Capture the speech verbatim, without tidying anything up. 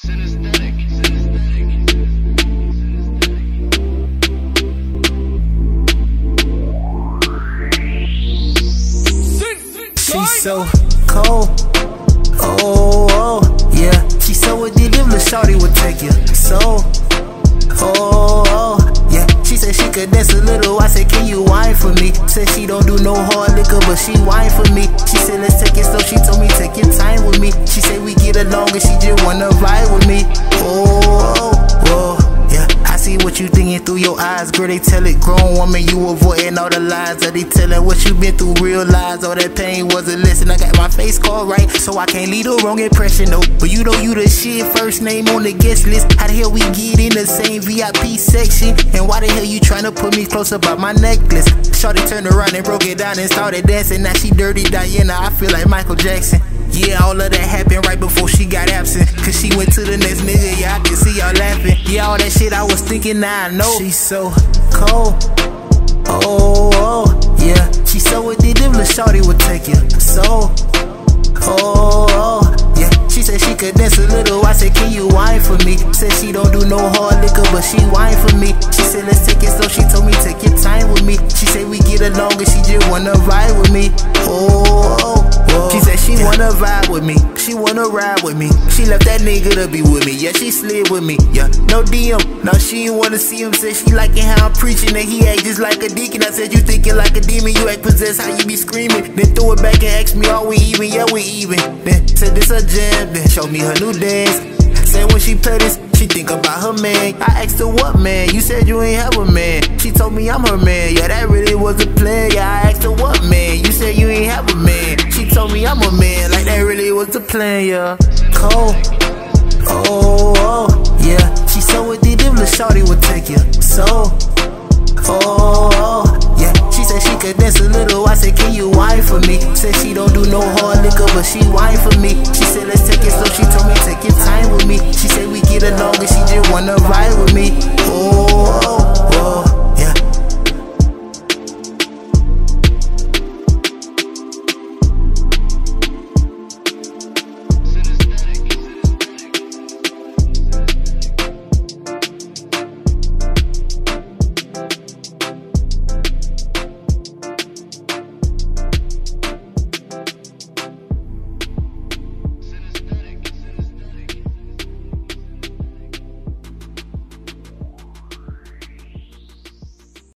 She's so cold, oh, oh, yeah. She's so addictive, the shawty would take you. So, oh, oh, yeah. She said she could dance a little, I said can you whine for me? Said she don't do no hard liquor, but she whine for me. She said let's take it slow, she told me take your time with me. She said we get along and she just wanna vibe with me. Oh, oh, oh, yeah. I see what you thinking through your eyes, girl, they tell it. Grown woman, you avoiding all the lies that they telling. What you been through, realize all that pain wasn't listen. I got my face called right, so I can't leave the wrong impression, no. But you know you the shit, first name on the guest list. How the hell we get in the same V I P section? And why the hell you tryna put me close about my necklace? Shawty turned around and broke it down and started dancing. Now she dirty Diana, I feel like Michael Jackson. Yeah, all of that happened right before she got absent, cause she went to the next nigga, yeah, I can see y'all laughing. Yeah, all that shit I was thinking, now I know. She's so cold, oh, oh, yeah. She's so addictive, the shawty would take you. So, oh, oh, yeah. She said she could dance a little, I said can you whine for me? Said she don't do no hard liquor, but she whine for me. She said let's take it slow, she told me take your time with me. She said we get along and she just wanna vibe with me. Oh, oh. She said she wanna vibe with me, she wanna ride with me. She left that nigga to be with me, yeah, she slid with me, yeah. No D M, no, she ain't wanna see him. Said she liking how I'm preaching and he act just like a deacon. I said you thinking like a demon, you act possessed, how you be screaming. Then threw it back and asked me are we even, yeah we even. Then said this a jam, then showed me her new dance. Said when she play this, she think about her man. I asked her what man, you said you ain't have a man. She told me I'm her man, yeah that really was a plan. Yeah, I asked her what man, you said you ain't have a man. She told me I'm a man, like that really was the plan, yeah. Cold, oh, oh, yeah. She so addictive, the shawty would take you. So, oh, oh, yeah. She said she could dance a little, I said can you whine for me? Said she don't do no hard liquor, but she whine for me. She said let's take it slow, she told me take your time with me. She said we get along and she just wanna vibe with me. Oh, oh.